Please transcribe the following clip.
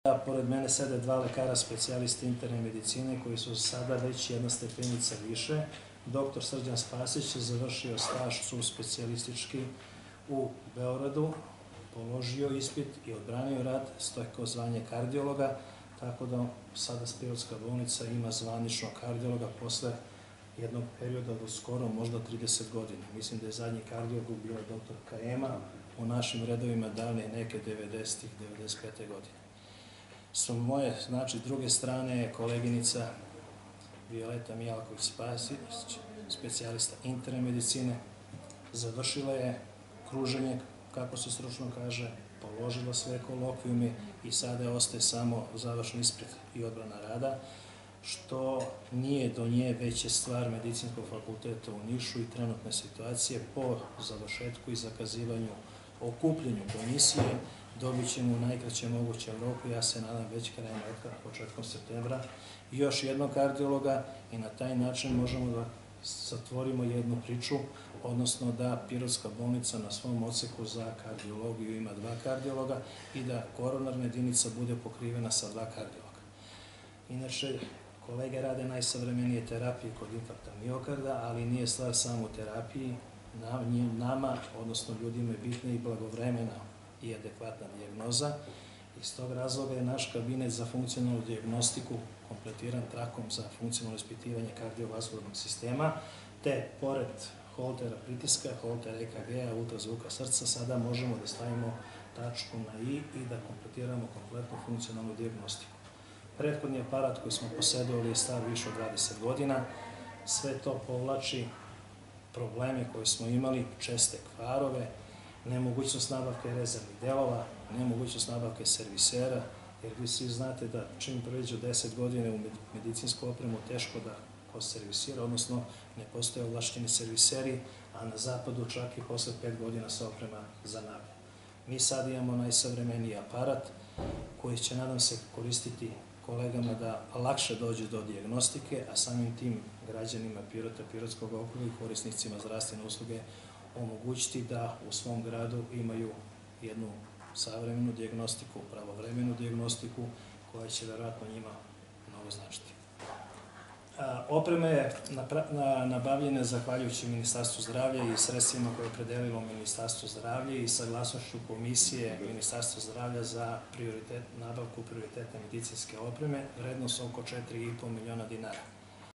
Pored mene sede dva lekara specijalista interne medicine koji su sada već jedna stepenica više. Dr. Srđan Spasić je završio staž subspecijalistički u Beogradu, položio ispit i odbranio rad, stekao zvanje kardiologa, tako da sada Pirotska bolnica ima zvanično kardiologa posle jednog perioda do skoro možda 30 godina. Mislim da je zadnji kardiolog bila dr. Kajema u našim redovima davne neke 90-ih, 95. godine. Sa moje, druge strane je koleginica Violeta Mijalković-Spasić, specijalista interne medicine. Završila je kruženje, kako se stručno kaže, položila sve kolokvijume i sada ostaje samo završni ispit i odbrana rada, što nije do nje, već je stvar Medicinskog fakulteta u Nišu i trenutne situacije. Po završetku i zakazivanju, okupljenju komisije, dobit ćemo u najkraćem mogućem roku, ja se nadam već krajem roka, početkom septembra, još jednog kardiologa i na taj način možemo da zatvorimo jednu priču, odnosno da Pirotska bolnica na svom odseku za kardiologiju ima dva kardiologa i da koronarna jedinica bude pokrivena sa dva kardiologa. Inače, kolege rade najsavremenije terapije kod infarkta miokarda, ali nije stvar samo u terapiji. Nama, odnosno ljudima, je bitna i blagovremena i adekvatna dijagnoza. Iz tog razloga je naš kabinet za funkcionalnu dijagnostiku kompletiran trakom za funkcionalno ispitivanje kardiovaskularnog sistema, te pored holtera pritiska, holtera EKG-a, ultrazvuka srca, sada možemo da stavimo tačku na i da kompletiramo kompletnu funkcionalnu dijagnostiku. Prethodni aparat koji smo posedovali je star više od 20 godina. Sve to povlači probleme koje smo imali, česte kvarove, nemogućnost nabavke rezervnih delova, nemogućnost nabavke servisera, jer vi svi znate da čim pređe 10 godina u medicinsku opremu teško da ko servisira, odnosno ne postoje ovlašćeni serviseri, a na zapadu čak i posle 5 godina se oprema zanavlja. Mi sad imamo najsavremeniji aparat koji će, nadam se, koristiti kolegama da lakše dođe do dijagnostike, a samim tim građanima Pirota, Pirotskog okruga i korisnicima zdravstvene usluge omogućiti da u svom gradu imaju jednu savremenu dijagnostiku, pravovremenu dijagnostiku koja će verovatno njima mnogo značiti. Oprema je nabavljena zahvaljujući Ministarstvu zdravlja i sredstvima koje je opredelilo Ministarstvo zdravlja i saglasnošću Komisije Ministarstva zdravlja za nabavku prioritetne medicinske opreme, vrednost oko 4,5 miliona dinara.